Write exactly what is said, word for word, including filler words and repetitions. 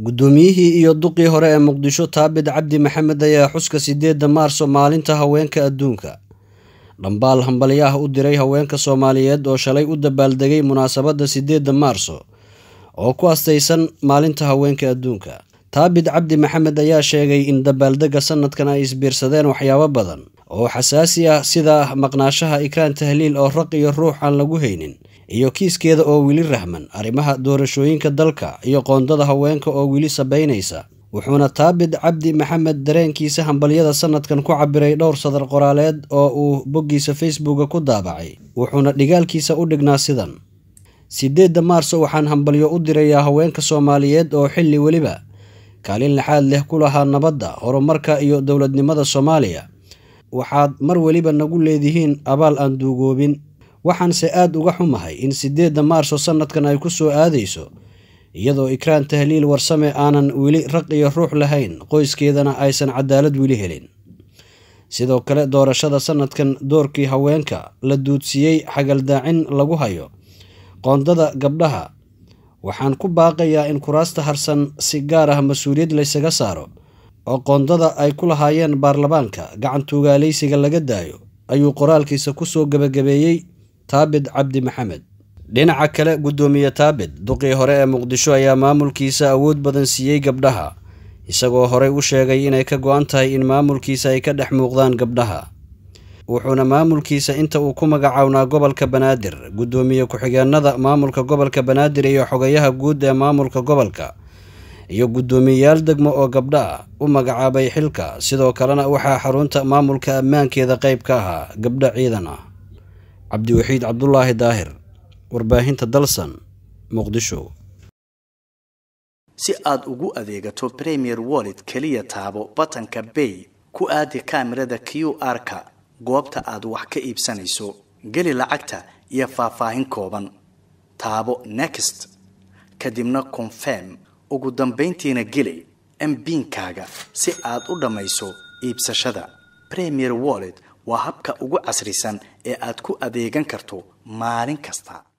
Gudoomiyihii iyo duqii hore ee Muqdisho Taabid Cabdi Maxamed ayaa xuska sideedda Maarso maalinta haweenka adduunka. Dhambaal hambalyo ah u diray haweenka Soomaaliyeed oo shalay u dabaaldegay munaasabadda sideedda Maarso oo ku astaysan maalinta haweenka adduunka. Taabid Cabdi Maxamed ayaa sheegay in dabaaldegga sanadkan ay isbiirsadeen waxyaabo badan oo xasaasi ah sida maqnaashaha Ikraan Tahliil oo raq iyo ruux aan lagu haynin iyo kiiskeeda oo wili rahman arrimaha doorashooyinka dalka iyo qoondada haweenka oo wili sabaynaysa. wuxuuna Taabid Cabdi Maxamed dareenkiisa hambalyada sanadkan ku cabiray dhowr sadar qoraaleed oo uu boggiisa Facebook ku daabacay. wuxuuna dhigaalkiisa u dhignaa sidan: sideedda Maarso waxaan hambalyo u dirayaa haweenka Soomaaliyeed oo xilli waliba kaalin laxaad leh ku lahaa nabadda, horumarka iyo dowladnimada Soomaaliya. waxaad mar waliba nagu leedihiin abaal aan duugoobin. waxaan se aad uga xumahay in sideedda Maarso sanadkan ay ku soo aadayso iyadoo Ikraan Tahliil warsame aanan wili raq iyo ruux lahayn, qoyskeedana aysan cadaalad wili helin. sidoo kale doorashada sanadkan doorkii haweenka la duudsiyey xagaldaacin lagu hayo qoondada gabdhaha. waxaan ku baaqayaa in kuraasta harsan si gaar ah mas-uuliyad laysaga saaro oo qoondada ay ku lahaayeen baarlamaanka gacan tuugaalaysiga laga daayo, ayuu qoraalkiisa ku soo gabagabeeyey Taabid Cabdi Maxamed. dhinaca kale, gudoomiye Taabid duqii hore ee Muqdisho ayaa maamulkiisa awood badan siiyey gabdhaha, isagoo horey u sheegay inay ka go'an tahay in maamulkiisa ay ka dhex muuqdaan gabdhaha. wuxuuna maamulkiisa inta uu ku magacawnaa gobolka Banaadir, gudoomiye ku-xigeenada maamulka gobolka Banaadir iyo xogayaha guud ee maamulka gobolka iyo gudoomiyayaal degmo oo gabdha ah u magacaabay xilka. sidoo kalena waxaa xarunta maamulka ammaankeeda qayb ka ahaa gabdha ciidan ah. Cabdiwaxiid Cabdulaahi Daahir, warbaahinta Dalsan, Muqdisho. si aad ugu adeegato Premier Wallet kaliya taabo batanka Pay ku aadi kaamirada Q R-ka goobta aad wax ka iibsanayso, gali lacagta iyo faahfaahin kooban, taabo Next, kadibna Confirm. ugu dambeyntiina gali M PIN-kaaga si aad u dhamayso iibsashada. Premier Wallet waa habka ugu casrisan ee aad ku adeegan karto maalin kasta.